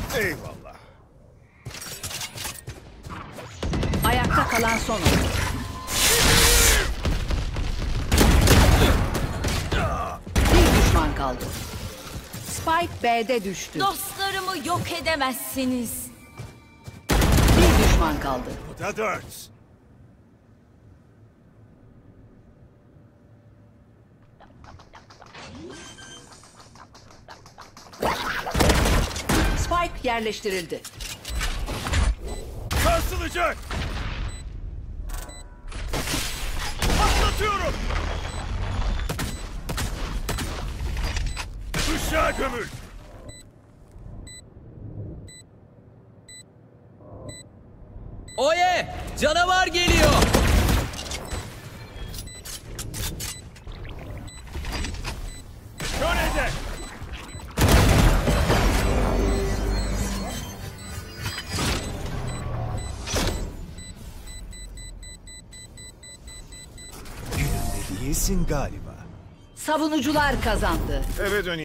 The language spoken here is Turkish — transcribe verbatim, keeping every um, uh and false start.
Eyvallah. Ayakta kalan son oyuncu. Bir düşman kaldı. Spike B'de düştü. Dostlarımı yok edemezsiniz. Bir düşman kaldı. That hurts. Spike yerleştirildi. Sarsılacak. Patlatıyorum. Işığa gömül. Oye! Canavar geliyor! Kör eder. Elimde değilsin galiba. Savunucular kazandı. Eve döneyim.